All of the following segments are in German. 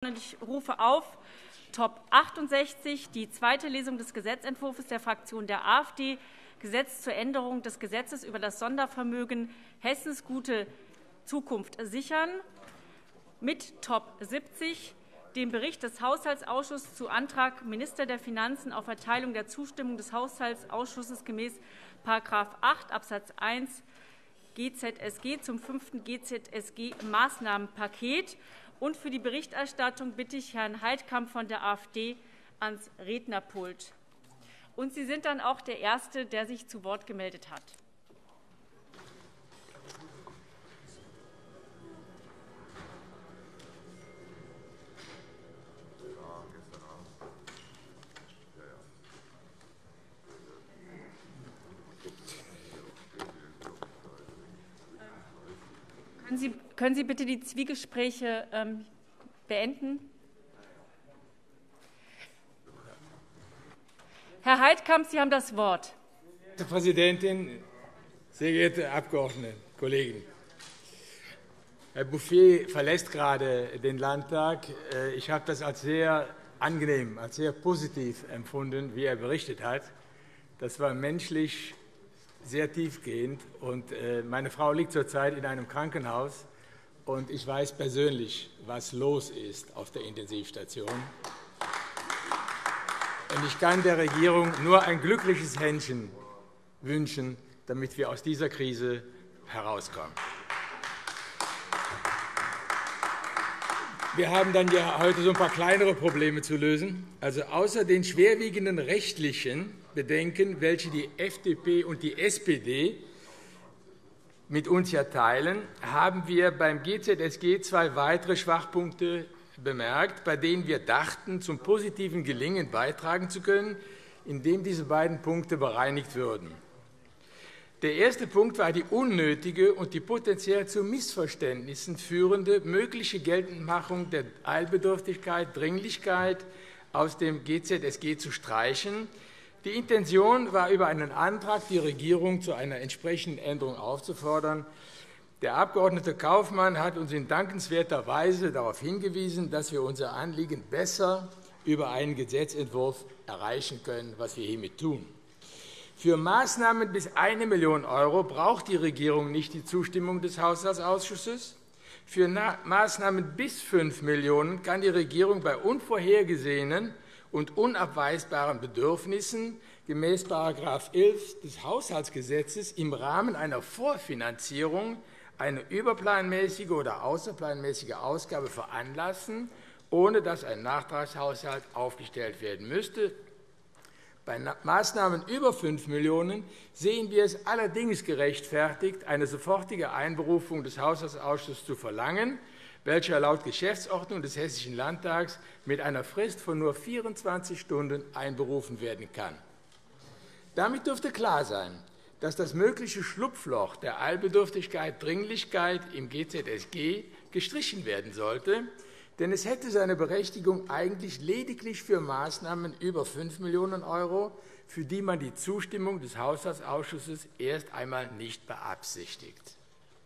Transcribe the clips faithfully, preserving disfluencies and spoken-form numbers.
Ich rufe auf Top achtundsechzig, die zweite Lesung des Gesetzentwurfs der Fraktion der AfD, Gesetz zur Änderung des Gesetzes über das Sondervermögen Hessens gute Zukunft sichern, mit Top siebzig, dem Bericht des Haushaltsausschusses zu Antrag Minister der Finanzen auf Erteilung der Zustimmung des Haushaltsausschusses gemäß § acht Absatz eins G Z S G zum fünften G Z S G-Maßnahmenpaket. Und für die Berichterstattung bitte ich Herrn Heidkamp von der AfD ans Rednerpult. Und Sie sind dann auch der Erste, der sich zu Wort gemeldet hat. Können Sie, können Sie bitte die Zwiegespräche ähm, beenden? Herr Heidkamp, Sie haben das Wort. Frau Präsidentin, sehr geehrte Abgeordnete, Kollegen! Herr Bouffier verlässt gerade den Landtag. Ich habe das als sehr angenehm, als sehr positiv empfunden, wie er berichtet hat. Das war menschlich sehr tiefgehend. Und meine Frau liegt zurzeit in einem Krankenhaus, und ich weiß persönlich, was los ist auf der Intensivstation. Und ich kann der Regierung nur ein glückliches Händchen wünschen, damit wir aus dieser Krise herauskommen. Wir haben dann ja heute so ein paar kleinere Probleme zu lösen. Also außer den schwerwiegenden rechtlichen Bedenken, welche die F D P und die S P D mit uns ja teilen, haben wir beim G Z S G zwei weitere Schwachpunkte bemerkt, bei denen wir dachten, zum positiven Gelingen beitragen zu können, indem diese beiden Punkte bereinigt würden. Der erste Punkt war die unnötige und die potenziell zu Missverständnissen führende mögliche Geltendmachung der Eilbedürftigkeit, Dringlichkeit aus dem G Z S G zu streichen. Die Intention war, über einen Antrag die Regierung zu einer entsprechenden Änderung aufzufordern. Der Abg. Kaufmann hat uns in dankenswerter Weise darauf hingewiesen, dass wir unser Anliegen besser über einen Gesetzentwurf erreichen können, was wir hiermit tun. Für Maßnahmen bis eine Million Euro braucht die Regierung nicht die Zustimmung des Haushaltsausschusses. Für Maßnahmen bis fünf Millionen € kann die Regierung bei unvorhergesehenen und unabweisbaren Bedürfnissen gemäß § elf des Haushaltsgesetzes im Rahmen einer Vorfinanzierung eine überplanmäßige oder außerplanmäßige Ausgabe veranlassen, ohne dass ein Nachtragshaushalt aufgestellt werden müsste. Bei Maßnahmen über fünf Millionen € sehen wir es allerdings gerechtfertigt, eine sofortige Einberufung des Haushaltsausschusses zu verlangen, welcher laut Geschäftsordnung des Hessischen Landtags mit einer Frist von nur vierundzwanzig Stunden einberufen werden kann. Damit dürfte klar sein, dass das mögliche Schlupfloch der Eilbedürftigkeit, Dringlichkeit im G Z S G gestrichen werden sollte, denn es hätte seine Berechtigung eigentlich lediglich für Maßnahmen über fünf Millionen €, für die man die Zustimmung des Haushaltsausschusses erst einmal nicht beabsichtigt.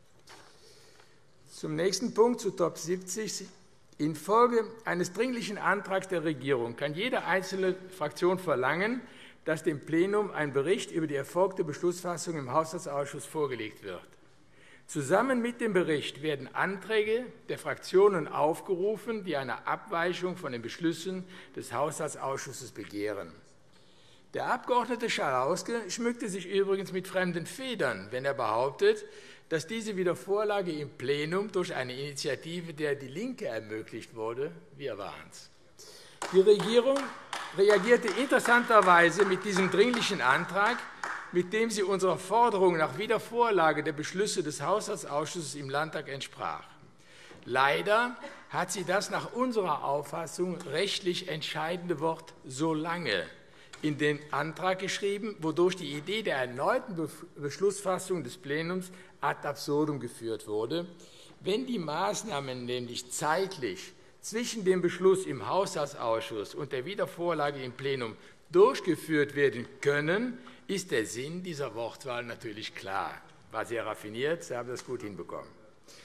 Zum nächsten Punkt, zu Top siebzig. Infolge eines dringlichen Antrags der Regierung kann jede einzelne Fraktion verlangen, dass dem Plenum ein Bericht über die erfolgte Beschlussfassung im Haushaltsausschuss vorgelegt wird. Zusammen mit dem Bericht werden Anträge der Fraktionen aufgerufen, die eine Abweichung von den Beschlüssen des Haushaltsausschusses begehren. Der Abg. Schalauske schmückte sich übrigens mit fremden Federn, wenn er behauptet, dass diese Wiedervorlage im Plenum durch eine Initiative der DIE LINKE ermöglicht wurde. Wir waren es. Die Regierung reagierte interessanterweise mit diesem dringlichen Antrag, mit dem sie unserer Forderung nach Wiedervorlage der Beschlüsse des Haushaltsausschusses im Landtag entsprach. Leider hat sie das nach unserer Auffassung rechtlich entscheidende Wort „solange“ in den Antrag geschrieben, wodurch die Idee der erneuten Beschlussfassung des Plenums ad absurdum geführt wurde. Wenn die Maßnahmen nämlich zeitlich zwischen dem Beschluss im Haushaltsausschuss und der Wiedervorlage im Plenum durchgeführt werden können, ist der Sinn dieser Wortwahl natürlich klar. War sehr raffiniert, Sie haben das gut hinbekommen.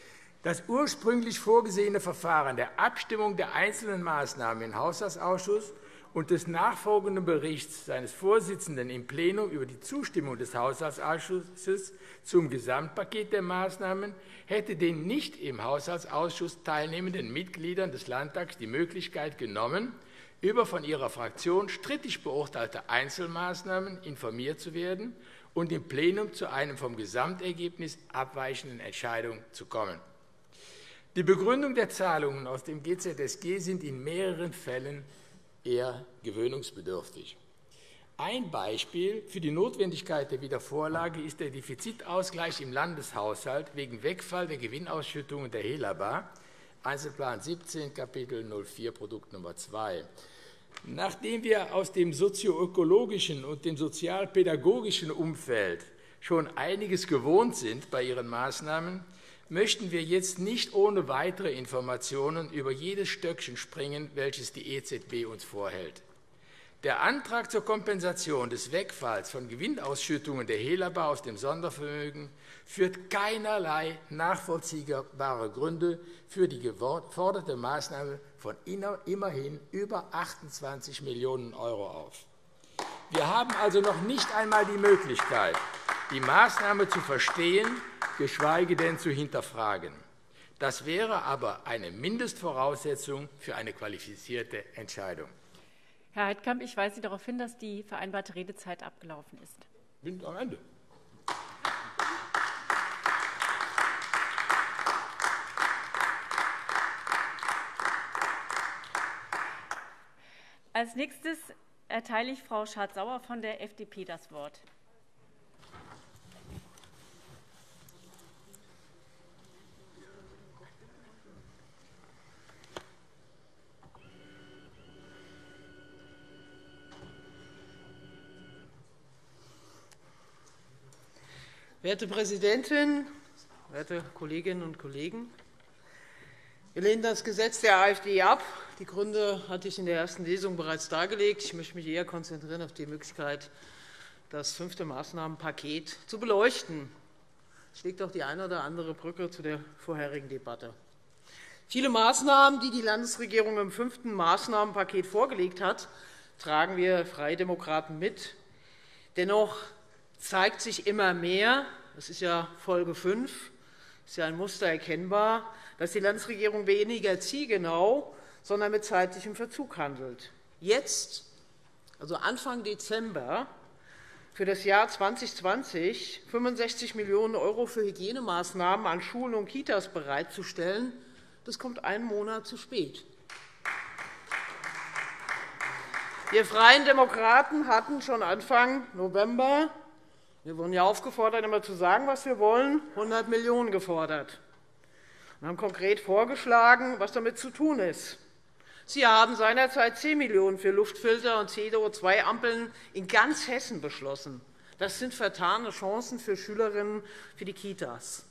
Das ursprünglich vorgesehene Verfahren der Abstimmung der einzelnen Maßnahmen im Haushaltsausschuss und des nachfolgenden Berichts seines Vorsitzenden im Plenum über die Zustimmung des Haushaltsausschusses zum Gesamtpaket der Maßnahmen hätte den nicht im Haushaltsausschuss teilnehmenden Mitgliedern des Landtags die Möglichkeit genommen, über von ihrer Fraktion strittig beurteilte Einzelmaßnahmen informiert zu werden und im Plenum zu einem vom Gesamtergebnis abweichenden Entscheidung zu kommen. Die Begründung der Zahlungen aus dem G Z S G sind in mehreren Fällen eher gewöhnungsbedürftig. Ein Beispiel für die Notwendigkeit der Wiedervorlage ist der Defizitausgleich im Landeshaushalt wegen Wegfall der Gewinnausschüttungen der Helaba, Einzelplan siebzehn, Kapitel null vier, Produkt Nummer zwei. Nachdem wir aus dem sozioökologischen und dem sozialpädagogischen Umfeld schon einiges gewohnt sind bei Ihren Maßnahmen, möchten wir jetzt nicht ohne weitere Informationen über jedes Stöckchen springen, welches die E Z B uns vorhält. Der Antrag zur Kompensation des Wegfalls von Gewinnausschüttungen der Helaba aus dem Sondervermögen führt keinerlei nachvollziehbare Gründe für die geforderte Maßnahme von immerhin über achtundzwanzig Millionen Euro auf. Wir haben also noch nicht einmal die Möglichkeit, die Maßnahme zu verstehen, geschweige denn zu hinterfragen. Das wäre aber eine Mindestvoraussetzung für eine qualifizierte Entscheidung. Herr Heidkamp, ich weise Sie darauf hin, dass die vereinbarte Redezeit abgelaufen ist. Ich bin am Ende. Als nächstes erteile ich Frau Schardt-Sauer von der F D P das Wort. Werte Präsidentin, werte Kolleginnen und Kollegen! Wir lehnen das Gesetz der AfD ab. Die Gründe hatte ich in der ersten Lesung bereits dargelegt. Ich möchte mich eher konzentrieren auf die Möglichkeit, das fünfte Maßnahmenpaket zu beleuchten. Es schlägt auch die eine oder andere Brücke zu der vorherigen Debatte. Viele Maßnahmen, die die Landesregierung im fünften Maßnahmenpaket vorgelegt hat, tragen wir Freie Demokraten mit. Dennoch zeigt sich immer mehr, das ist ja Folge fünf, ist ja ein Muster erkennbar, dass die Landesregierung weniger zielgenau, sondern mit zeitlichem Verzug handelt. Jetzt, also Anfang Dezember, für das Jahr zweitausendzwanzig fünfundsechzig Millionen Euro für Hygienemaßnahmen an Schulen und Kitas bereitzustellen, das kommt einen Monat zu spät. Wir Freien Demokraten hatten schon Anfang November, wir wurden ja aufgefordert, immer zu sagen, was wir wollen, hundert Millionen gefordert und haben konkret vorgeschlagen, was damit zu tun ist. Sie haben seinerzeit zehn Millionen € für Luftfilter und C O zwei Ampeln in ganz Hessen beschlossen. Das sind vertane Chancen für Schülerinnen für die Kitas.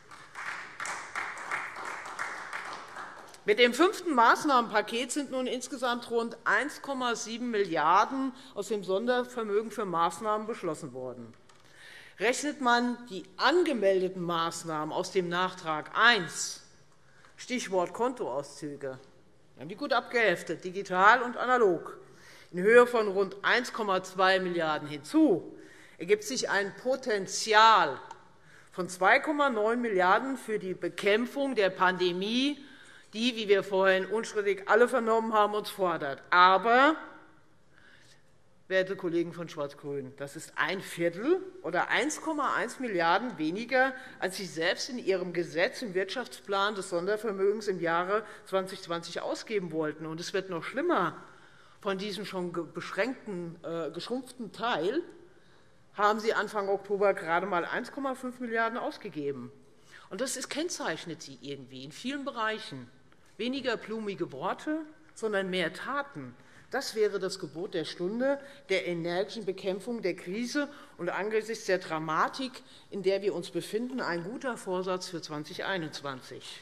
Mit dem fünften Maßnahmenpaket sind nun insgesamt rund eins Komma sieben Milliarden € aus dem Sondervermögen für Maßnahmen beschlossen worden. Rechnet man die angemeldeten Maßnahmen aus dem Nachtrag eins, Stichwort Kontoauszüge, wir haben die gut abgeheftet, digital und analog, in Höhe von rund eins Komma zwei Milliarden € hinzu, ergibt sich ein Potenzial von zwei Komma neun Milliarden € für die Bekämpfung der Pandemie, die, wie wir vorhin unstrittig alle vernommen haben, uns fordert. Aber, werte Kollegen von Schwarz-Grün, das ist ein Viertel oder eins Komma eins Milliarden € weniger, als Sie selbst in Ihrem Gesetz im Wirtschaftsplan des Sondervermögens im Jahre zweitausendzwanzig ausgeben wollten. Und es wird noch schlimmer. Von diesem schon beschränkten, äh, geschrumpften Teil haben Sie Anfang Oktober gerade einmal eins Komma fünf Milliarden € ausgegeben. Und das ist, kennzeichnet Sie irgendwie in vielen Bereichen. Weniger blumige Worte, sondern mehr Taten. Das wäre das Gebot der Stunde der energischen Bekämpfung der Krise und angesichts der Dramatik, in der wir uns befinden, ein guter Vorsatz für zweitausendeinundzwanzig.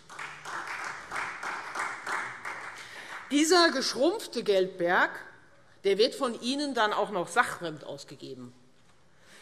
Dieser geschrumpfte Geldberg, der wird von Ihnen dann auch noch sachfremd ausgegeben.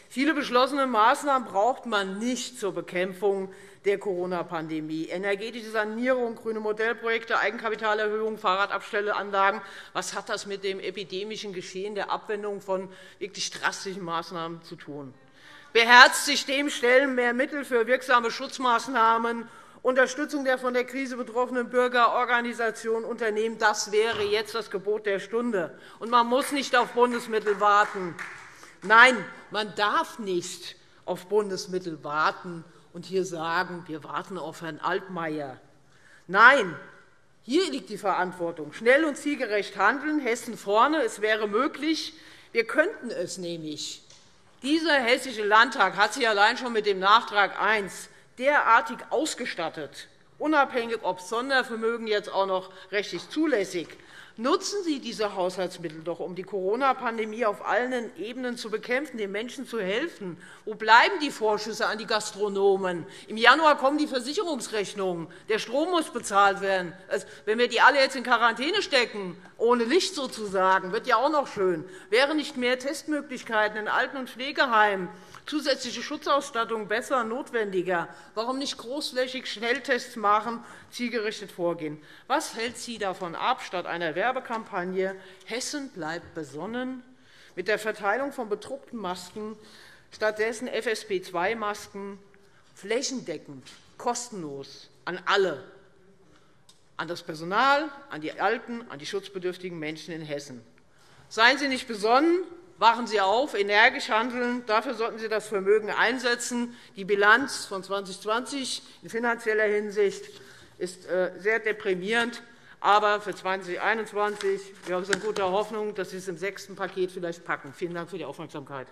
Viele beschlossene Maßnahmen braucht man nicht zur Bekämpfung der Corona-Pandemie. Energetische Sanierung, grüne Modellprojekte, Eigenkapitalerhöhung, Fahrradabstellanlagen. Was hat das mit dem epidemischen Geschehen der Abwendung von wirklich drastischen Maßnahmen zu tun? Beherzt sich dem stellen mehr Mittel für wirksame Schutzmaßnahmen, Unterstützung der von der Krise betroffenen Bürger, Organisationen, Unternehmen. Das wäre jetzt das Gebot der Stunde. Und man muss nicht auf Bundesmittel warten. Nein, man darf nicht auf Bundesmittel warten und hier sagen, wir warten auf Herrn Altmaier. Nein, hier liegt die Verantwortung. Schnell und zielgerecht handeln, Hessen vorne. Es wäre möglich. Wir könnten es nämlich. Dieser Hessische Landtag hat sich allein schon mit dem Nachtrag eins derartig ausgestattet, unabhängig ob Sondervermögen jetzt auch noch rechtlich zulässig. Nutzen Sie diese Haushaltsmittel doch, um die Corona-Pandemie auf allen Ebenen zu bekämpfen, den Menschen zu helfen. Wo bleiben die Vorschüsse an die Gastronomen? Im Januar kommen die Versicherungsrechnungen. Der Strom muss bezahlt werden. Wenn wir die alle jetzt in Quarantäne stecken, ohne Licht sozusagen, wird ja auch noch schön. Wären nicht mehr Testmöglichkeiten in Alten- und Pflegeheimen, zusätzliche Schutzausstattung besser, notwendiger? Warum nicht großflächig Schnelltests machen, zielgerichtet vorgehen? Was hält Sie davon ab, statt einer Werbekampagne Hessen bleibt besonnen, mit der Verteilung von bedruckten Masken stattdessen F S P zwei Masken flächendeckend, kostenlos an alle, an das Personal, an die alten, an die schutzbedürftigen Menschen in Hessen? Seien Sie nicht besonnen, wachen Sie auf, energisch handeln. Dafür sollten Sie das Vermögen einsetzen. Die Bilanz von zweitausendzwanzig in finanzieller Hinsicht ist sehr deprimierend. Aber für zweitausendeinundzwanzig wir sind guter Hoffnung, dass Sie es im sechsten Paket vielleicht packen. Vielen Dank für die Aufmerksamkeit.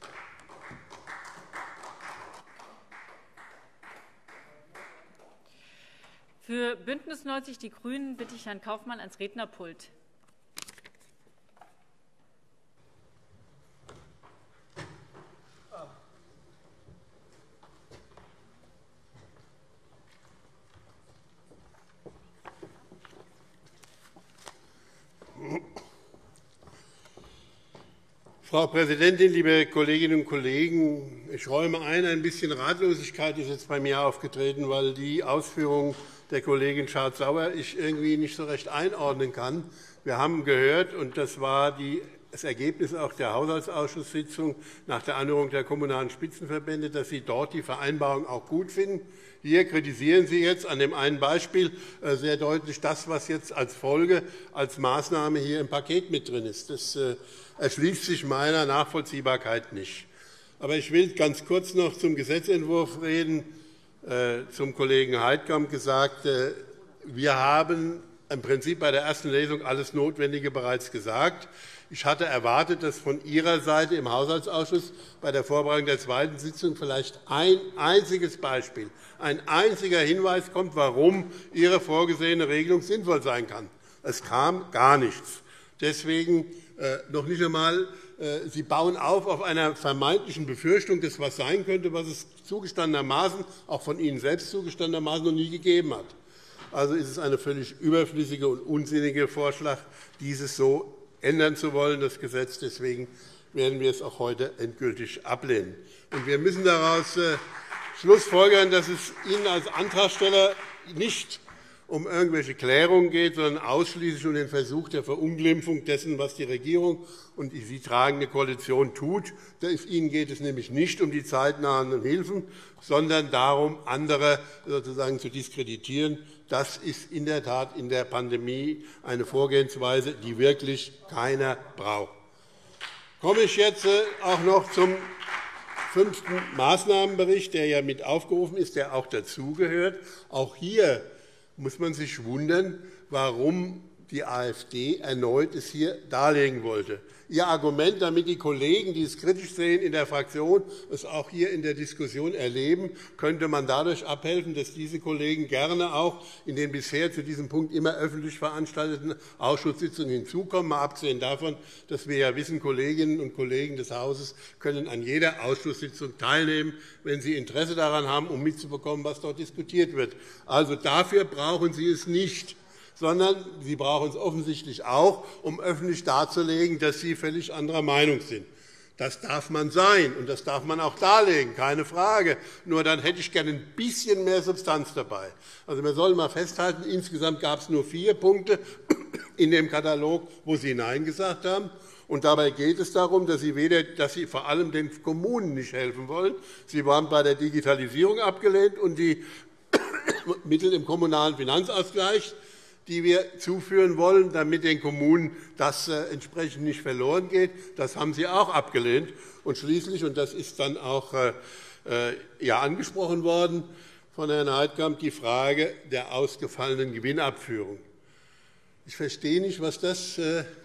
Für BÜNDNIS neunzig die GRÜNEN bitte ich Herrn Kaufmann ans Rednerpult. Frau Präsidentin, liebe Kolleginnen und Kollegen! Ich räume ein, ein bisschen Ratlosigkeit ist jetzt bei mir aufgetreten, weil die Ausführungen der Kollegin Schardt-Sauer ich irgendwie nicht so recht einordnen kann. Wir haben gehört, und das war die, das Ergebnis auch der Haushaltsausschusssitzung nach der Anhörung der Kommunalen Spitzenverbände, dass Sie dort die Vereinbarung auch gut finden. Hier kritisieren Sie jetzt an dem einen Beispiel sehr deutlich das, was jetzt als Folge, als Maßnahme hier im Paket mit drin ist. Das erschließt sich meiner Nachvollziehbarkeit nicht. Aber ich will ganz kurz noch zum Gesetzentwurf reden. Zum Kollegen Heidkamp gesagt, wir haben im Prinzip bei der ersten Lesung alles Notwendige bereits gesagt. Ich hatte erwartet, dass von Ihrer Seite im Haushaltsausschuss bei der Vorbereitung der zweiten Sitzung vielleicht ein einziges Beispiel, ein einziger Hinweis kommt, warum Ihre vorgesehene Regelung sinnvoll sein kann. Es kam gar nichts. Deswegen noch nicht einmal, Sie bauen auf auf einer vermeintlichen Befürchtung, dass etwas sein könnte, was es zugestandenermaßen, auch von Ihnen selbst zugestandenermaßen, noch nie gegeben hat. Also ist es ein völlig überflüssiger und unsinniger Vorschlag, dieses so ändern zu wollen, das Gesetz. Deswegen werden wir es auch heute endgültig ablehnen. Und wir müssen daraus schlussfolgern, dass es Ihnen als Antragsteller nicht um irgendwelche Klärungen geht, sondern ausschließlich um den Versuch der Verunglimpfung dessen, was die Regierung und die sie tragende Koalition tut. Ihnen geht es nämlich nicht um die zeitnahen Hilfen, sondern darum, andere sozusagen zu diskreditieren. Das ist in der Tat in der Pandemie eine Vorgehensweise, die wirklich keiner braucht. Komme ich jetzt auch noch zum fünften Maßnahmenbericht, der ja mit aufgerufen ist, der auch dazugehört. Auch hier muss man sich wundern, warum die AfD erneut es hier darlegen wollte. Ihr Argument, damit die Kollegen, die es kritisch sehen, in der Fraktion es auch hier in der Diskussion erleben, könnte man dadurch abhelfen, dass diese Kollegen gerne auch in den bisher zu diesem Punkt immer öffentlich veranstalteten Ausschusssitzungen hinzukommen, mal abgesehen davon, dass wir ja wissen, Kolleginnen und Kollegen des Hauses können an jeder Ausschusssitzung teilnehmen, wenn sie Interesse daran haben, um mitzubekommen, was dort diskutiert wird. Also dafür brauchen Sie es nicht, sondern Sie brauchen es offensichtlich auch, um öffentlich darzulegen, dass Sie völlig anderer Meinung sind. Das darf man sein, und das darf man auch darlegen, keine Frage. Nur dann hätte ich gerne ein bisschen mehr Substanz dabei. Also, wir sollen einmal festhalten, insgesamt gab es nur vier Punkte in dem Katalog, wo Sie Nein gesagt haben. Und dabei geht es darum, dass Sie, weder, dass Sie vor allem den Kommunen nicht helfen wollen. Sie waren bei der Digitalisierung abgelehnt, und die Mittel im Kommunalen Finanzausgleich, die wir zuführen wollen, damit den Kommunen das entsprechend nicht verloren geht, das haben Sie auch abgelehnt. Und schließlich, und das ist dann auch ja, angesprochen worden von Herrn Heidkamp, die Frage der ausgefallenen Gewinnabführung. Ich verstehe nicht, was das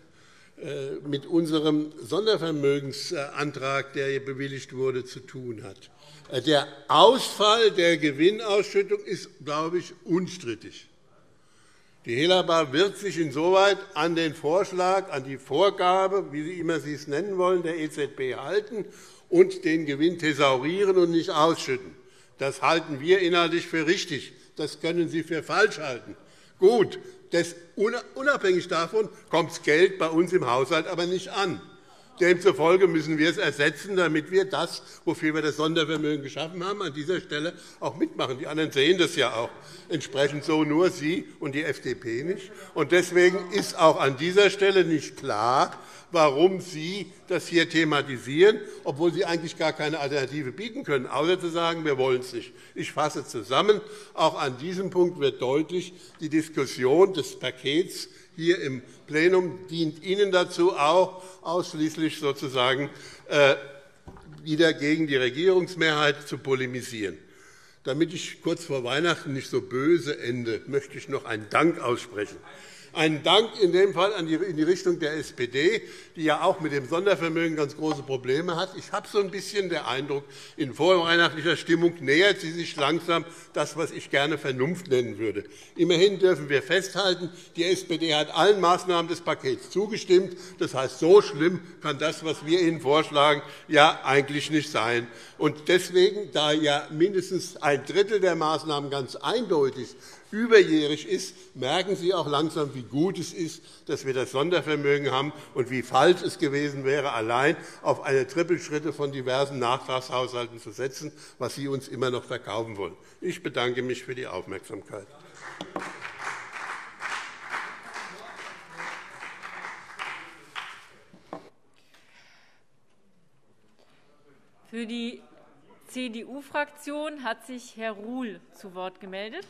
mit unserem Sondervermögensantrag, der hier bewilligt wurde, zu tun hat. Der Ausfall der Gewinnausschüttung ist, glaube ich, unstrittig. Die Helaba wird sich insoweit an den Vorschlag, an die Vorgabe, wie Sie immer Sie es nennen wollen, der E Z B halten und den Gewinn thesaurieren und nicht ausschütten. Das halten wir inhaltlich für richtig. Das können Sie für falsch halten. Gut, das, unabhängig davon kommt das Geld bei uns im Haushalt aber nicht an. Demzufolge müssen wir es ersetzen, damit wir das, wofür wir das Sondervermögen geschaffen haben, an dieser Stelle auch mitmachen. Die anderen sehen das ja auch entsprechend so, nur Sie und die F D P nicht. Und deswegen ist auch an dieser Stelle nicht klar, warum Sie das hier thematisieren, obwohl Sie eigentlich gar keine Alternative bieten können, außer zu sagen, wir wollen es nicht. Ich fasse zusammen. Auch an diesem Punkt wird deutlich, die Diskussion des Pakets hier im Plenum dient Ihnen dazu, auch ausschließlich sozusagen äh, wieder gegen die Regierungsmehrheit zu polemisieren. Damit ich kurz vor Weihnachten nicht so böse ende, möchte ich noch einen Dank aussprechen. Einen Dank in dem Fall in die Richtung der S P D, die ja auch mit dem Sondervermögen ganz große Probleme hat. Ich habe so ein bisschen den Eindruck, in vorweihnachtlicher Stimmung nähert sie sich langsam das, was ich gerne Vernunft nennen würde. Immerhin dürfen wir festhalten, die S P D hat allen Maßnahmen des Pakets zugestimmt. Das heißt, so schlimm kann das, was wir Ihnen vorschlagen, ja eigentlich nicht sein. Und deswegen, da ja mindestens ein Drittel der Maßnahmen ganz eindeutig überjährig ist, merken Sie auch langsam, wie gut es ist, dass wir das Sondervermögen haben und wie falsch es gewesen wäre, allein auf eine Trippelschritte von diversen Nachtragshaushalten zu setzen, was Sie uns immer noch verkaufen wollen. Ich bedanke mich für die Aufmerksamkeit. Für die C D U-Fraktion hat sich Herr Ruhl zu Wort gemeldet.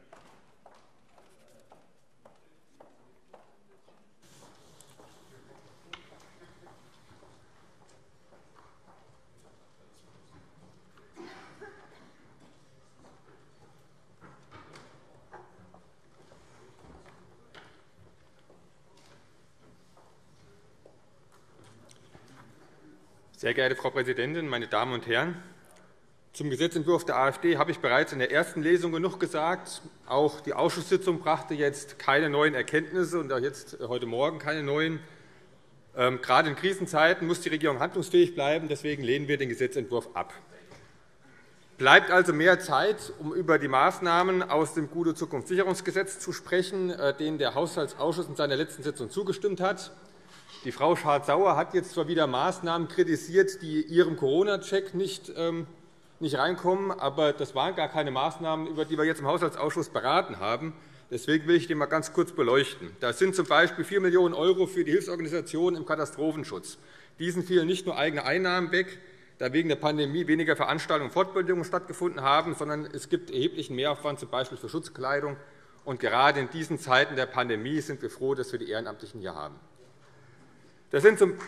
Sehr geehrte Frau Präsidentin, meine Damen und Herren! Zum Gesetzentwurf der AfD habe ich bereits in der ersten Lesung genug gesagt. Auch die Ausschusssitzung brachte jetzt keine neuen Erkenntnisse und auch jetzt heute Morgen keine neuen. Gerade in Krisenzeiten muss die Regierung handlungsfähig bleiben. Deswegen lehnen wir den Gesetzentwurf ab. Bleibt also mehr Zeit, um über die Maßnahmen aus dem Gute-Zukunft-Sicherungsgesetz zu sprechen, denen der Haushaltsausschuss in seiner letzten Sitzung zugestimmt hat. Die Frau Schardt-Sauer hat jetzt zwar wieder Maßnahmen kritisiert, die ihrem Corona-Check nicht, ähm, nicht reinkommen, aber das waren gar keine Maßnahmen, über die wir jetzt im Haushaltsausschuss beraten haben. Deswegen will ich die einmal ganz kurz beleuchten. Das sind z.B. vier Millionen € für die Hilfsorganisationen im Katastrophenschutz. Diesen fielen nicht nur eigene Einnahmen weg, da wegen der Pandemie weniger Veranstaltungen und Fortbildungen stattgefunden haben, sondern es gibt erheblichen Mehraufwand, z. B. für Schutzkleidung. Und gerade in diesen Zeiten der Pandemie sind wir froh, dass wir die Ehrenamtlichen hier haben. Das sind zum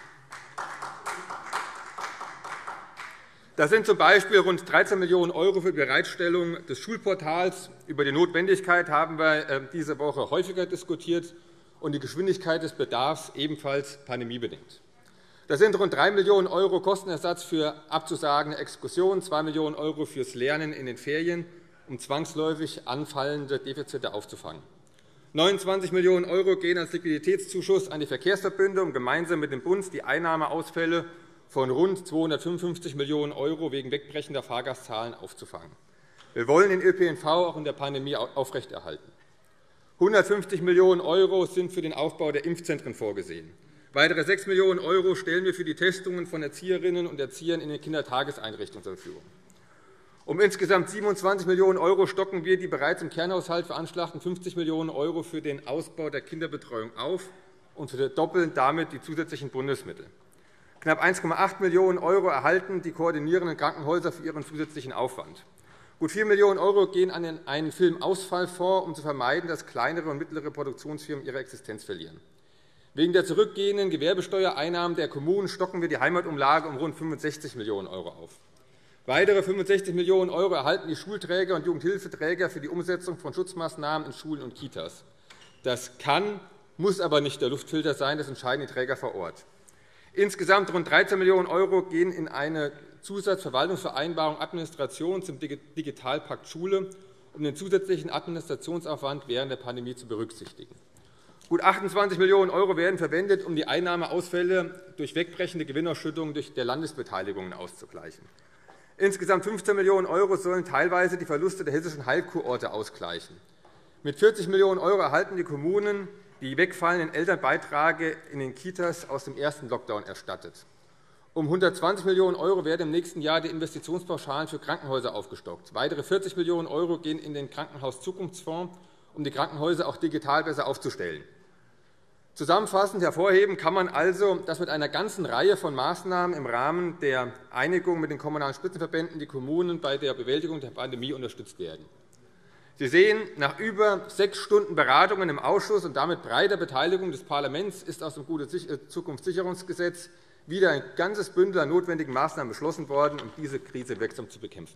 Das sind z. B. rund dreizehn Millionen € für die Bereitstellung des Schulportals. Über die Notwendigkeit haben wir diese Woche häufiger diskutiert, und die Geschwindigkeit des Bedarfs ebenfalls pandemiebedingt. Das sind rund drei Millionen € Kostenersatz für abzusagende Exkursionen, zwei Millionen € fürs Lernen in den Ferien, um zwangsläufig anfallende Defizite aufzufangen. neunundzwanzig Millionen € gehen als Liquiditätszuschuss an die Verkehrsverbünde, um gemeinsam mit dem Bund die Einnahmeausfälle von rund zweihundertfünfundfünfzig Millionen € wegen wegbrechender Fahrgastzahlen aufzufangen. Wir wollen den Ö P N V auch in der Pandemie aufrechterhalten. hundertfünfzig Millionen € sind für den Aufbau der Impfzentren vorgesehen. Weitere sechs Millionen € stellen wir für die Testungen von Erzieherinnen und Erziehern in den Kindertageseinrichtungen zur Verfügung. Um insgesamt siebenundzwanzig Millionen € stocken wir die bereits im Kernhaushalt veranschlagten fünfzig Millionen € für den Ausbau der Kinderbetreuung auf und verdoppeln damit die zusätzlichen Bundesmittel. Knapp eins Komma acht Millionen € erhalten die koordinierenden Krankenhäuser für ihren zusätzlichen Aufwand. Gut vier Millionen € gehen an einen Filmausfallfonds, um zu vermeiden, dass kleinere und mittlere Produktionsfirmen ihre Existenz verlieren. Wegen der zurückgehenden Gewerbesteuereinnahmen der Kommunen stocken wir die Heimatumlage um rund fünfundsechzig Millionen € auf. Weitere fünfundsechzig Millionen € erhalten die Schulträger und Jugendhilfeträger für die Umsetzung von Schutzmaßnahmen in Schulen und Kitas. Das kann, muss aber nicht der Luftfilter sein, das entscheiden die Träger vor Ort. Insgesamt rund dreizehn Millionen € gehen in eine Zusatzverwaltungsvereinbarung Administration zum Digitalpakt Schule, um den zusätzlichen Administrationsaufwand während der Pandemie zu berücksichtigen. Gut achtundzwanzig Millionen € werden verwendet, um die Einnahmeausfälle durch wegbrechende Gewinnausschüttungen durch der Landesbeteiligungen auszugleichen. Insgesamt fünfzehn Millionen € sollen teilweise die Verluste der hessischen Heilkurorte ausgleichen. Mit vierzig Millionen € erhalten die Kommunen die wegfallenden Elternbeiträge in den Kitas aus dem ersten Lockdown erstattet. Um hundertzwanzig Millionen € werden im nächsten Jahr die Investitionspauschalen für Krankenhäuser aufgestockt. Weitere vierzig Millionen € gehen in den Krankenhauszukunftsfonds, um die Krankenhäuser auch digital besser aufzustellen. Zusammenfassend hervorheben kann man also, dass mit einer ganzen Reihe von Maßnahmen im Rahmen der Einigung mit den Kommunalen Spitzenverbänden die Kommunen bei der Bewältigung der Pandemie unterstützt werden. Sie sehen, nach über sechs Stunden Beratungen im Ausschuss und damit breiter Beteiligung des Parlaments ist aus dem Gute-Zukunft-Sicherungsgesetz wieder ein ganzes Bündel an notwendigen Maßnahmen beschlossen worden, um diese Krise wirksam zu bekämpfen.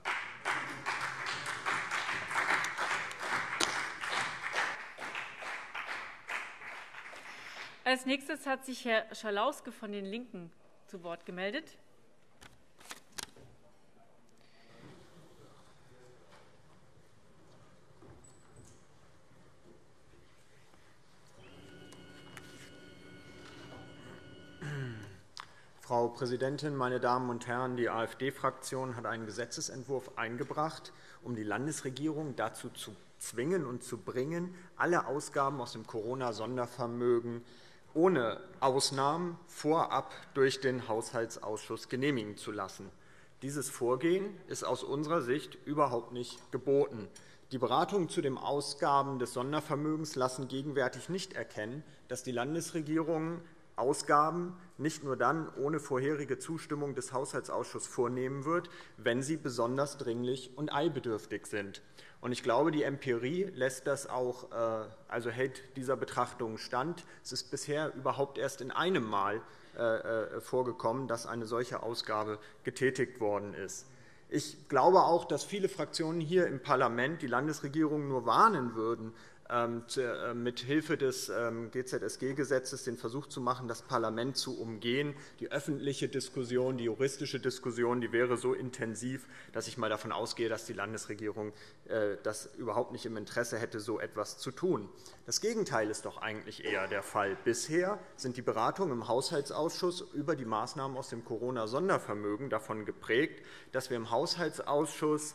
Als Nächstes hat sich Herr Schalauske von den LINKEN zu Wort gemeldet. Frau Präsidentin, meine Damen und Herren! Die AfD-Fraktion hat einen Gesetzentwurf eingebracht, um die Landesregierung dazu zu zwingen und zu bringen, alle Ausgaben aus dem Corona-Sondervermögen ohne Ausnahmen vorab durch den Haushaltsausschuss genehmigen zu lassen. Dieses Vorgehen ist aus unserer Sicht überhaupt nicht geboten. Die Beratungen zu den Ausgaben des Sondervermögens lassen gegenwärtig nicht erkennen, dass die Landesregierung Ausgaben nicht nur dann ohne vorherige Zustimmung des Haushaltsausschusses vornehmen wird, wenn sie besonders dringlich und eilbedürftig sind. Ich glaube, die Empirie lässt das auch, also hält dieser Betrachtung stand. Es ist bisher überhaupt erst in einem Mal vorgekommen, dass eine solche Ausgabe getätigt worden ist. Ich glaube auch, dass viele Fraktionen hier im Parlament die Landesregierung nur warnen würden, mit Hilfe des G Z S G-Gesetzes den Versuch zu machen, das Parlament zu umgehen. Die öffentliche Diskussion, die juristische Diskussion, die wäre so intensiv, dass ich einmal davon ausgehe, dass die Landesregierung das überhaupt nicht im Interesse hätte, so etwas zu tun. Das Gegenteil ist doch eigentlich eher der Fall. Bisher sind die Beratungen im Haushaltsausschuss über die Maßnahmen aus dem Corona-Sondervermögen davon geprägt, dass wir im Haushaltsausschuss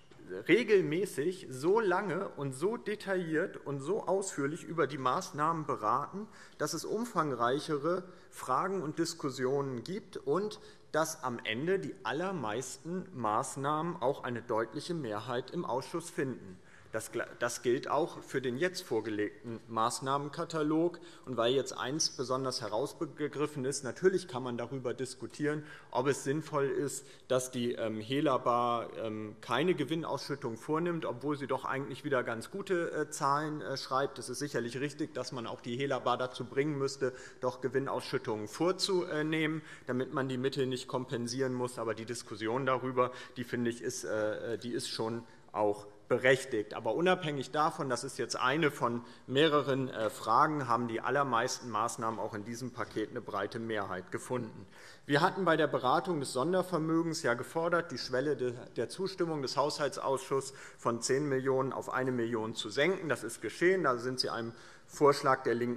regelmäßig so lange und so detailliert und so ausführlich über die Maßnahmen beraten, dass es umfangreichere Fragen und Diskussionen gibt und dass am Ende die allermeisten Maßnahmen auch eine deutliche Mehrheit im Ausschuss finden. Das gilt auch für den jetzt vorgelegten Maßnahmenkatalog. Und weil jetzt eines besonders herausgegriffen ist, natürlich kann man darüber diskutieren, ob es sinnvoll ist, dass die Helabar keine Gewinnausschüttung vornimmt, obwohl sie doch eigentlich wieder ganz gute Zahlen schreibt. Es ist sicherlich richtig, dass man auch die Helabar dazu bringen müsste, doch Gewinnausschüttungen vorzunehmen, damit man die Mittel nicht kompensieren muss. Aber die Diskussion darüber, die finde ich, ist, die ist schon auch berechtigt. Aber unabhängig davon, das ist jetzt eine von mehreren Fragen, haben die allermeisten Maßnahmen auch in diesem Paket eine breite Mehrheit gefunden. Wir hatten bei der Beratung des Sondervermögens ja gefordert, die Schwelle der Zustimmung des Haushaltsausschusses von zehn Millionen € auf eine Million € zu senken. Das ist geschehen. Da sind Sie einem Vorschlag der LINKEN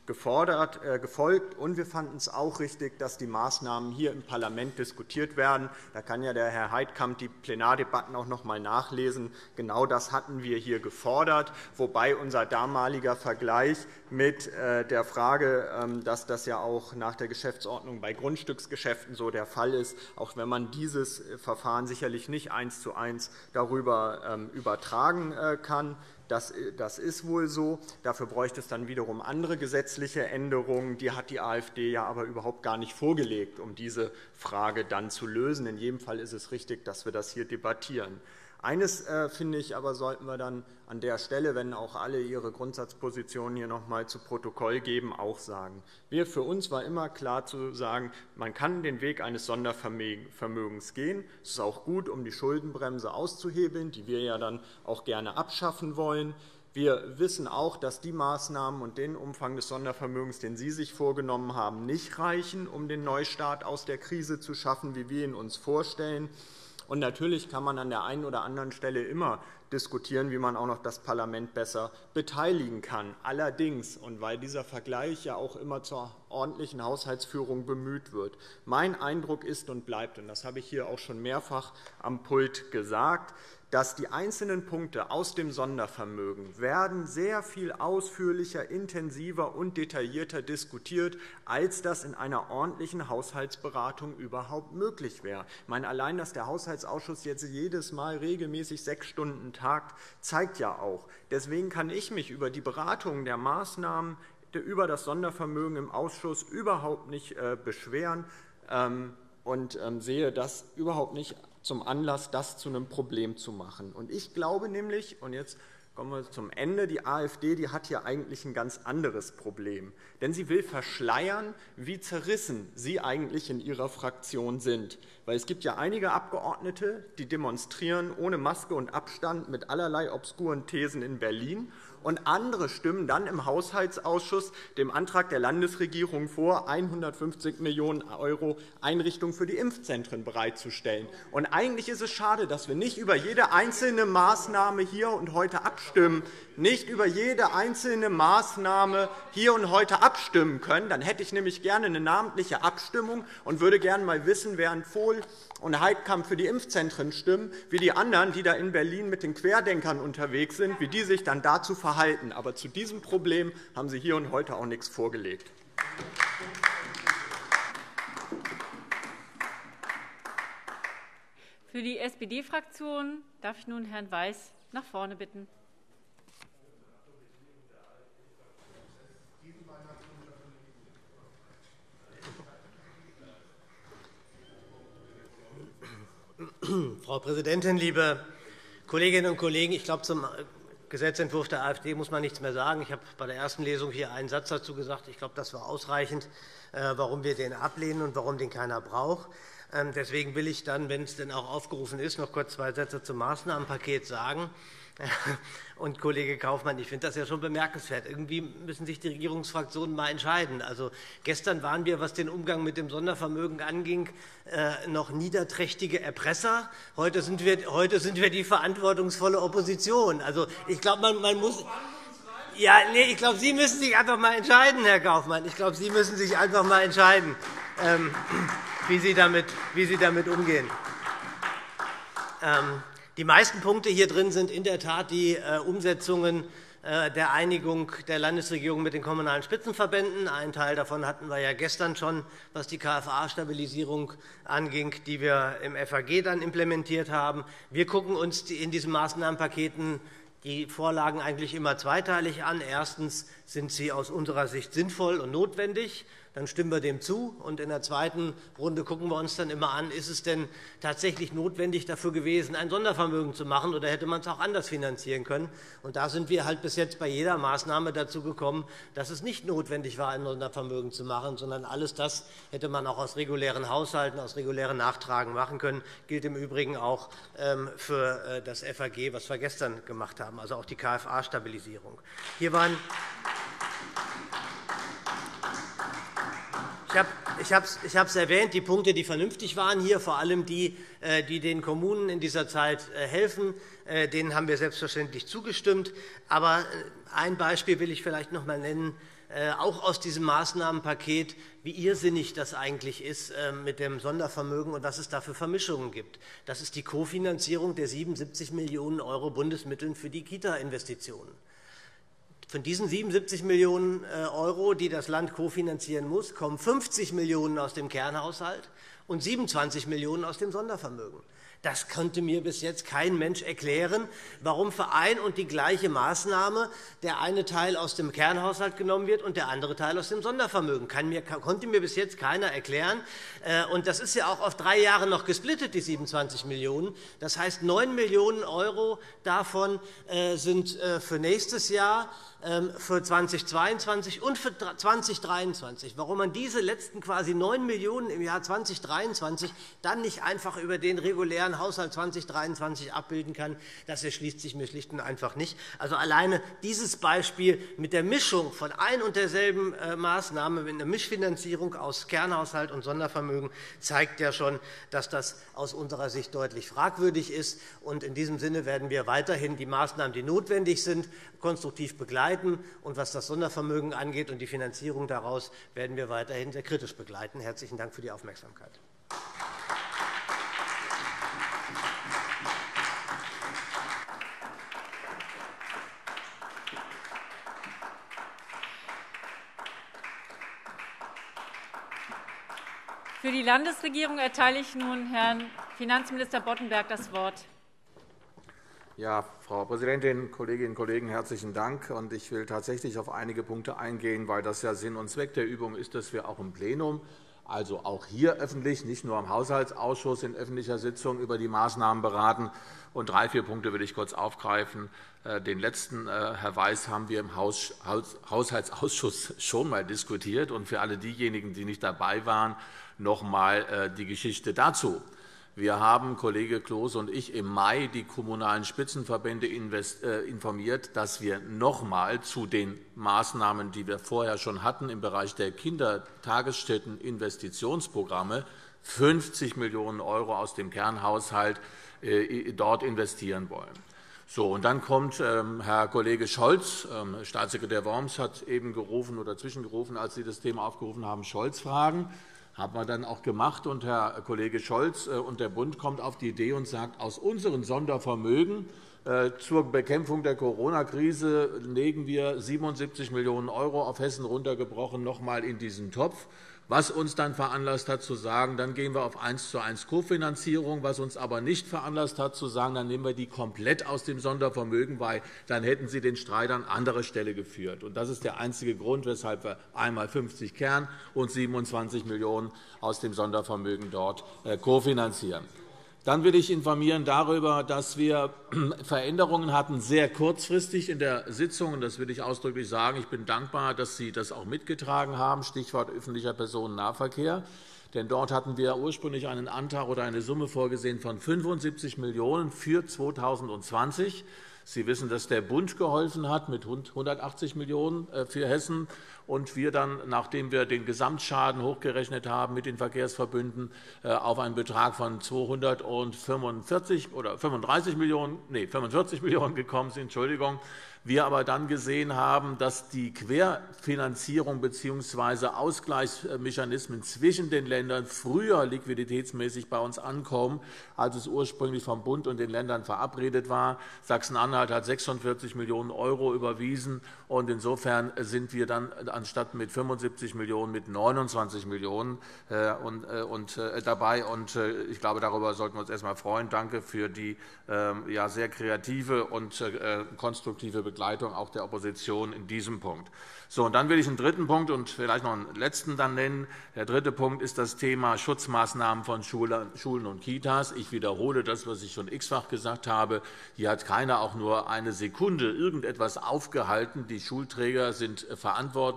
gefordert, äh, gefolgt. Und wir fanden es auch richtig, dass die Maßnahmen hier im Parlament diskutiert werden. Da kann ja der Herr Heidkamp die Plenardebatten auch noch einmal nachlesen. Genau das hatten wir hier gefordert, wobei unser damaliger Vergleich mit äh, der Frage, ähm, dass das ja auch nach der Geschäftsordnung bei Grundstücksgeschäften so der Fall ist, auch wenn man dieses Verfahren sicherlich nicht eins zu eins darüber ähm, übertragen äh, kann. Das, das ist wohl so. Dafür bräuchte es dann wiederum andere gesetzliche Änderungen. Die hat die AfD ja aber überhaupt gar nicht vorgelegt, um diese Frage dann zu lösen. In jedem Fall ist es richtig, dass wir das hier debattieren. Eines, äh, finde ich, aber sollten wir dann an der Stelle, wenn auch alle ihre Grundsatzpositionen hier noch einmal zu Protokoll geben, auch sagen. Wir, für uns war immer klar zu sagen, man kann den Weg eines Sondervermögens gehen. Es ist auch gut, um die Schuldenbremse auszuhebeln, die wir ja dann auch gerne abschaffen wollen. Wir wissen auch, dass die Maßnahmen und den Umfang des Sondervermögens, den Sie sich vorgenommen haben, nicht reichen, um den Neustart aus der Krise zu schaffen, wie wir ihn uns vorstellen. Und natürlich kann man an der einen oder anderen Stelle immer diskutieren, wie man auch noch das Parlament besser beteiligen kann. Allerdings, und weil dieser Vergleich ja auch immer zur ordentlichen Haushaltsführung bemüht wird, mein Eindruck ist und bleibt, und das habe ich hier auch schon mehrfach am Pult gesagt, dass die einzelnen Punkte aus dem Sondervermögen werden sehr viel ausführlicher, intensiver und detaillierter diskutiert, als das in einer ordentlichen Haushaltsberatung überhaupt möglich wäre. Ich meine, allein, dass der Haushaltsausschuss jetzt jedes Mal regelmäßig sechs Stunden tagt, zeigt ja auch. Deswegen kann ich mich über die Beratung der Maßnahmen über das Sondervermögen im Ausschuss überhaupt nicht beschweren und sehe das überhaupt nicht zum Anlass, das zu einem Problem zu machen. Und ich glaube nämlich, und jetzt kommen wir zum Ende, die AfD die hat hier eigentlich ein ganz anderes Problem. Denn sie will verschleiern, wie zerrissen sie eigentlich in ihrer Fraktion sind. Weil es gibt ja einige Abgeordnete, die demonstrieren ohne Maske und Abstand mit allerlei obskuren Thesen in Berlin. Und andere stimmen dann im Haushaltsausschuss dem Antrag der Landesregierung vor, hundertfünfzig Millionen € Einrichtungen für die Impfzentren bereitzustellen. Und eigentlich ist es schade, dass wir nicht über jede einzelne Maßnahme hier und heute abstimmen, nicht über jede einzelne Maßnahme hier und heute abstimmen können. Dann hätte ich nämlich gerne eine namentliche Abstimmung und würde gerne einmal wissen, während Vohl und Heidkamp für die Impfzentren stimmen, wie die anderen, die da in Berlin mit den Querdenkern unterwegs sind, wie die sich dann dazu verhalten. Aber zu diesem Problem haben Sie hier und heute auch nichts vorgelegt. Für die S P D-Fraktion darf ich nun Herrn Weiß nach vorne bitten. Frau Präsidentin, liebe Kolleginnen und Kollegen! Ich glaube, zum Gesetzentwurf der AfD muss man nichts mehr sagen. Ich habe bei der ersten Lesung hier einen Satz dazu gesagt. Ich glaube, das war ausreichend, warum wir den ablehnen und warum den keiner braucht. Deswegen will ich dann, wenn es denn auch aufgerufen ist, noch kurz zwei Sätze zum Maßnahmenpaket sagen. Und Kollege Kaufmann, ich finde das ja schon bemerkenswert. Irgendwie müssen sich die Regierungsfraktionen mal entscheiden. Also, gestern waren wir, was den Umgang mit dem Sondervermögen anging, noch niederträchtige Erpresser. Heute sind wir, heute sind wir die verantwortungsvolle Opposition. Also, ich glaube, man, man muss. Ja, nee, ich glaube, Sie müssen sich einfach mal entscheiden, Herr Kaufmann. Ich glaube, Sie müssen sich einfach mal entscheiden, ähm, wie, Sie damit, wie Sie damit umgehen. Ähm, Die meisten Punkte hier drin sind in der Tat die Umsetzungen der Einigung der Landesregierung mit den Kommunalen Spitzenverbänden. Einen Teil davon hatten wir ja gestern schon, was die K F A-Stabilisierung anging, die wir im F A G dann implementiert haben. Wir gucken uns in diesen Maßnahmenpaketen die Vorlagen eigentlich immer zweiteilig an. Erstens sind sie aus unserer Sicht sinnvoll und notwendig. Dann stimmen wir dem zu. Und in der zweiten Runde gucken wir uns dann immer an, ist es denn tatsächlich notwendig dafür gewesen, ein Sondervermögen zu machen, oder hätte man es auch anders finanzieren können? Und da sind wir halt bis jetzt bei jeder Maßnahme dazu gekommen, dass es nicht notwendig war, ein Sondervermögen zu machen, sondern alles das hätte man auch aus regulären Haushalten, aus regulären Nachtragen machen können. Das gilt im Übrigen auch für das F A G, was wir gestern gemacht haben, also auch die K F A-Stabilisierung. Hier waren Ich habe es ich hab's erwähnt, die Punkte, die vernünftig waren hier, vor allem die, die den Kommunen in dieser Zeit helfen, denen haben wir selbstverständlich zugestimmt. Aber ein Beispiel will ich vielleicht noch einmal nennen, auch aus diesem Maßnahmenpaket, wie irrsinnig das eigentlich ist mit dem Sondervermögen und was es da für Vermischungen gibt. Das ist die Kofinanzierung der siebenundsiebzig Millionen € Bundesmitteln für die Kita-Investitionen. Von diesen siebenundsiebzig Millionen €, die das Land kofinanzieren muss, kommen fünfzig Millionen € aus dem Kernhaushalt und siebenundzwanzig Millionen € aus dem Sondervermögen. Das konnte mir bis jetzt kein Mensch erklären, warum für ein und die gleiche Maßnahme der eine Teil aus dem Kernhaushalt genommen wird und der andere Teil aus dem Sondervermögen. Kann mir, konnte mir bis jetzt keiner erklären. Und das ist ja auch auf drei Jahre noch gesplittet, die siebenundzwanzig Millionen €. Das heißt, neun Millionen € davon sind für nächstes Jahr, für zweitausendzweiundzwanzig und für zweitausenddreiundzwanzig. Warum man diese letzten quasi neun Millionen € im Jahr zweitausenddreiundzwanzig dann nicht einfach über den regulären Haushalt zweitausenddreiundzwanzig abbilden kann, das erschließt sich mir schlicht und einfach nicht. Also alleine dieses Beispiel mit der Mischung von ein und derselben Maßnahme, mit einer Mischfinanzierung aus Kernhaushalt und Sondervermögen, zeigt ja schon, dass das aus unserer Sicht deutlich fragwürdig ist. Und in diesem Sinne werden wir weiterhin die Maßnahmen, die notwendig sind, konstruktiv begleiten. Und was das Sondervermögen angeht und die Finanzierung daraus, werden wir weiterhin sehr kritisch begleiten. Herzlichen Dank für die Aufmerksamkeit. Für die Landesregierung erteile ich nun Herrn Finanzminister Boddenberg das Wort. Ja, Frau Präsidentin, Kolleginnen und Kollegen, herzlichen Dank. Ich will tatsächlich auf einige Punkte eingehen, weil das ja Sinn und Zweck der Übung ist, dass wir auch im Plenum, also auch hier öffentlich, nicht nur im Haushaltsausschuss in öffentlicher Sitzung über die Maßnahmen beraten. Und drei, vier Punkte will ich kurz aufgreifen. Den letzten, Herr Weiß, haben wir im Haushaltsausschuss schon einmal diskutiert. Und für alle diejenigen, die nicht dabei waren, noch einmal die Geschichte dazu. Wir haben, Kollege Klose und ich, im Mai die kommunalen Spitzenverbände informiert, dass wir noch einmal zu den Maßnahmen, die wir vorher schon hatten, im Bereich der Kindertagesstätten-Investitionsprogramme fünfzig Millionen € aus dem Kernhaushalt dort investieren wollen. So, und dann kommt ähm, Herr Kollege Scholz, ähm, Staatssekretär Worms hat eben gerufen oder zwischengerufen, als Sie das Thema aufgerufen haben, Scholz-Fragen. Haben wir dann auch gemacht. Und Herr Kollege Scholz und der Bund kommt auf die Idee und sagt, aus unseren Sondervermögen zur Bekämpfung der Corona-Krise legen wir siebenundsiebzig Millionen € auf Hessen runtergebrochen noch einmal in diesen Topf, was uns dann veranlasst hat zu sagen, dann gehen wir auf eins zu eins Kofinanzierung, was uns aber nicht veranlasst hat zu sagen, dann nehmen wir die komplett aus dem Sondervermögen, weil dann hätten Sie den Streit an anderer Stelle geführt. Und das ist der einzige Grund, weshalb wir einmal fünfzig Kern und siebenundzwanzig Millionen € aus dem Sondervermögen dort kofinanzieren. Dann will ich informieren darüber, dass wir Veränderungen hatten, sehr kurzfristig in der Sitzung. Und das will ich ausdrücklich sagen. Ich bin dankbar, dass Sie das auch mitgetragen haben, Stichwort öffentlicher Personennahverkehr. Denn dort hatten wir ursprünglich einen Antrag oder eine Summe vorgesehen von fünfundsiebzig Millionen € für zweitausendzwanzig. Sie wissen, dass der Bund geholfen hat mit hundertachtzig Millionen € für Hessen und wir dann, nachdem wir den Gesamtschaden hochgerechnet haben mit den Verkehrsverbünden, auf einen Betrag von zweihundertfünfundvierzig oder fünfunddreißig Millionen, nee, fünfundvierzig Millionen € gekommen sind. Entschuldigung. Wir aber dann gesehen haben, dass die Querfinanzierung bzw. Ausgleichsmechanismen zwischen den Ländern früher liquiditätsmäßig bei uns ankommen, als es ursprünglich vom Bund und den Ländern verabredet war. Sachsen-Anhalt hat sechsundvierzig Millionen € überwiesen. Und insofern sind wir dann anstatt mit fünfundsiebzig Millionen € mit neunundzwanzig Millionen € dabei. Und ich glaube, darüber sollten wir uns erst einmal freuen. Danke für die sehr kreative und konstruktive Begleitung auch der Opposition in diesem Punkt. So, und dann will ich einen dritten Punkt und vielleicht noch einen letzten dann nennen. Der dritte Punkt ist das Thema Schutzmaßnahmen von Schulen und Kitas. Ich wiederhole das, was ich schon x-fach gesagt habe. Hier hat keiner auch nur eine Sekunde irgendetwas aufgehalten. Die Schulträger sind verantwortlich.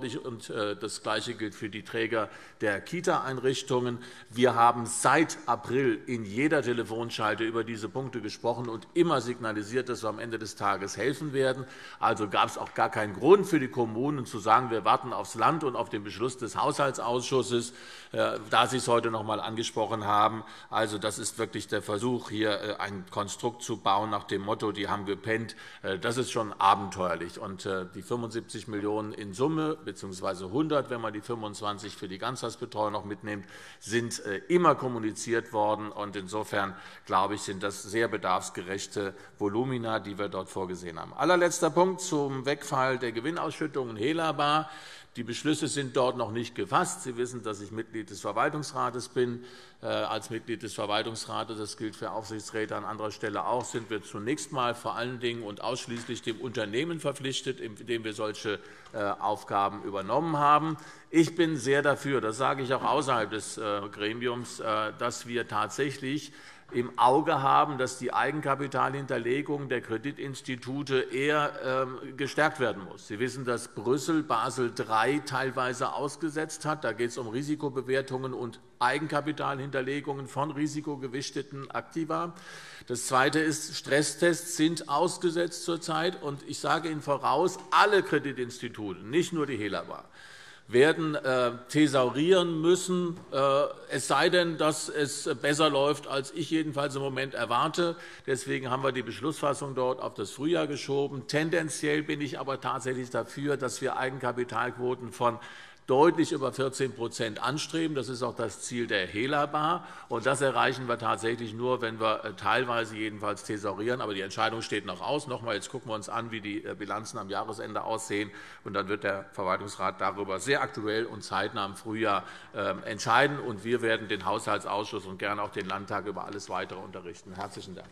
verantwortlich, und das Gleiche gilt für die Träger der Kita-Einrichtungen. Wir haben seit April in jeder Telefonschalte über diese Punkte gesprochen und immer signalisiert, dass wir am Ende des Tages helfen werden. Also gab es auch gar keinen Grund für die Kommunen zu sagen, wir warten aufs Land und auf den Beschluss des Haushaltsausschusses, da Sie es heute noch einmal angesprochen haben. Also, das ist wirklich der Versuch, hier ein Konstrukt zu bauen nach dem Motto, die haben gepennt. Das ist schon abenteuerlich. Und die fünfundsiebzig Millionen € in Summe, bzw. hundert, wenn man die fünfundzwanzig für die Ganztagsbetreuung noch mitnimmt, sind immer kommuniziert worden. Und insofern, glaube ich, sind das sehr bedarfsgerechte Volumina, die wir dort vorgesehen haben. Allerletzter Punkt zum Wegfall der Gewinnausschüttungen Helabar. Die Beschlüsse sind dort noch nicht gefasst. Sie wissen, dass ich Mitglied des Verwaltungsrates bin. Als Mitglied des Verwaltungsrates, das gilt für Aufsichtsräte an anderer Stelle auch, sind wir zunächst einmal vor allen Dingen und ausschließlich dem Unternehmen verpflichtet, in dem wir solche Aufgaben übernommen haben. Ich bin sehr dafür, das sage ich auch außerhalb des Gremiums, dass wir tatsächlich im Auge haben, dass die Eigenkapitalhinterlegung der Kreditinstitute eher gestärkt werden muss. Sie wissen, dass Brüssel Basel drei teilweise ausgesetzt hat. Da geht es um Risikobewertungen und Eigenkapitalhinterlegungen von risikogewichteten Aktiva. Das Zweite ist, Stresstests sind ausgesetzt zurzeit. Und ich sage Ihnen voraus, alle Kreditinstitute, nicht nur die Helabar, werden thesaurieren müssen, es sei denn, dass es besser läuft, als ich jedenfalls im Moment erwarte. Deswegen haben wir die Beschlussfassung dort auf das Frühjahr geschoben. Tendenziell bin ich aber tatsächlich dafür, dass wir Eigenkapitalquoten von deutlich über vierzehn Prozent anstreben. Das ist auch das Ziel der Helabar. Und das erreichen wir tatsächlich nur, wenn wir teilweise jedenfalls thesaurieren. Aber die Entscheidung steht noch aus. Noch einmal, jetzt gucken wir uns an, wie die Bilanzen am Jahresende aussehen. Und dann wird der Verwaltungsrat darüber sehr aktuell und zeitnah im Frühjahr entscheiden. Und wir werden den Haushaltsausschuss und gerne auch den Landtag über alles Weitere unterrichten. Herzlichen Dank.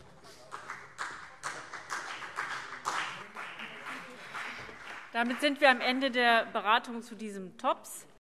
Damit sind wir am Ende der Beratungen zu diesem T O P S.